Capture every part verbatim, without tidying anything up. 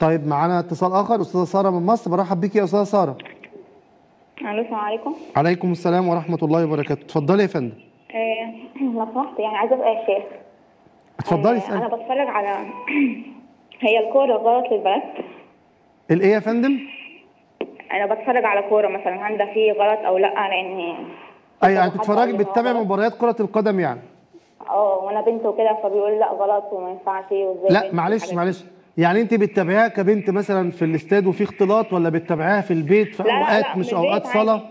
طيب معانا اتصال اخر، استاذه ساره من مصر. برحب بيكي يا استاذه ساره. الو السلام عليكم. عليكم السلام ورحمه الله وبركاته. اتفضلي يا فندم. آه لو سمحت يعني عايزه ابقى يا شيخ. اتفضلي آه اسالي. انا بتفرج على هي الكوره غلط للبنات؟ الايه يا فندم؟ انا بتفرج على كوره مثلا، هل ده فيه غلط او لا؟ لان ايوه يعني بتتفرجي بتتابعي مباريات كره القدم يعني؟ اه وانا بنت وكده، فبيقول لا غلط وما ينفعش وازاي. لا معلش معلش، يعني انت بتتابعيها كبنت مثلا في الاستاد وفي اختلاط، ولا بتتابعيها في البيت في لا اوقات لا لا مش اوقات صلاه؟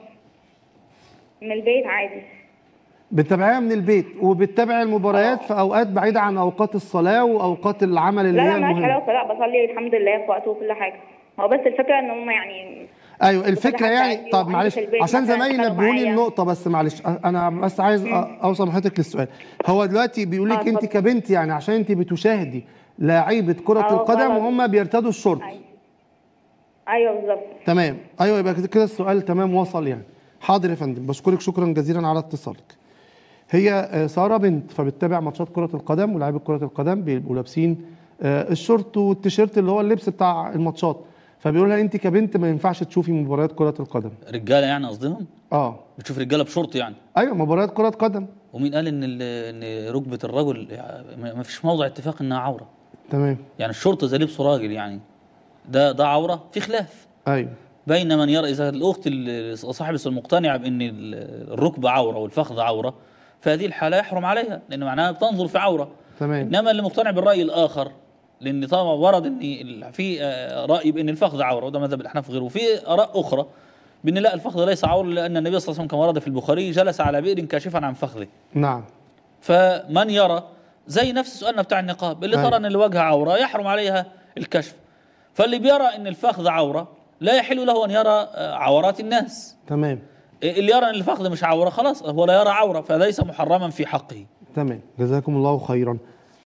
من البيت عادي. بتتابعيها من البيت وبتتابعي المباريات في اوقات بعيده عن اوقات الصلاه واوقات العمل اللي لا هي لا المهمه؟ مالهاش علاقه، لا بصلي الحمد لله في وقته وكل حاجه. هو بس الفكره ان هم يعني ايوه الفكره يعني. طب معلش عشان زمايلي نبهوني النقطه، بس معلش انا بس عايز اوصل لحضرتك للسؤال. هو دلوقتي بيقول لك انت كبنت يعني عشان انت بتشاهدي لعيبه كره القدم وهم بيرتدوا الشورت. ايوه ايوه بالظبط. تمام ايوه، يبقى كده السؤال تمام وصل يعني. حاضر يا فندم، بشكرك شكرا جزيلا على اتصالك. هي ساره بنت فبتتابع ماتشات كره القدم، ولاعيبه كره القدم بيبقوا لابسين الشورت والتيشيرت اللي هو اللبس بتاع الماتشات، فبيقول لها انت كبنت ما ينفعش تشوفي مباريات كره القدم. رجاله يعني قصدهم؟ اه بتشوف رجاله بشورت يعني؟ ايوه مباريات كره قدم. ومين قال ان ان ركبه الرجل ما فيش موضع اتفاق انها عوره؟ تمام. يعني الشورت زي لبسه راجل يعني ده ده عوره؟ في خلاف. ايوه. بين من يرى، اذا الاخت صاحبه المقتنعه بان الركبه عوره والفخذ عوره، فهذه الحاله يحرم عليها لان معناها بتنظر في عوره. تمام. انما اللي مقتنع بالراي الاخر، لان طبعا ورد ان في راي بان الفخذ عوره وده مذهب الاحناف غيره، وفي اراء اخرى بان لا الفخذ ليس عوره، لان النبي صلى الله عليه وسلم كما ورد في البخاري جلس على بئر كاشفا عن فخذه. نعم. فمن يرى زي نفس سؤالنا بتاع النقاب، اللي ترى ان الوجه عوره يحرم عليها الكشف، فاللي بيرى ان الفخذ عوره لا يحل له ان يرى عورات الناس. تمام. اللي يرى ان الفخذ مش عوره خلاص هو لا يرى عوره، فليس محرما في حقه. تمام، جزاكم الله خيرا.